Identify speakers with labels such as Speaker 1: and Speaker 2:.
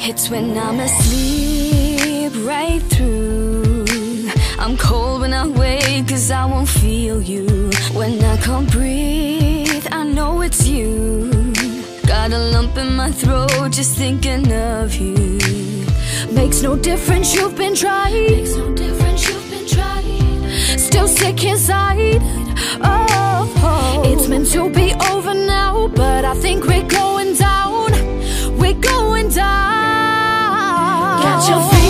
Speaker 1: It's when I'm asleep right through. I'm cold when I wake, cause I won't feel you. When I can't breathe, I know it's you. Got a lump in my throat just thinking of you. Makes no difference, you've been tried. Makes no difference, you've been tried. Still sick inside. Oh, it's meant to be over now, but I think we're going down. We're going down. Got your